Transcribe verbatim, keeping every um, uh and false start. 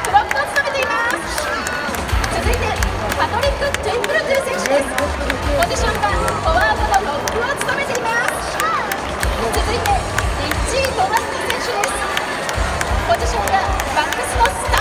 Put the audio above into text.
プロップを務めています。続いてパトリック・トゥインブルという選手です。ポジションはフォワードのロックを務めています。続いてリッチー・トマス選手です。ポジションがバックスのスター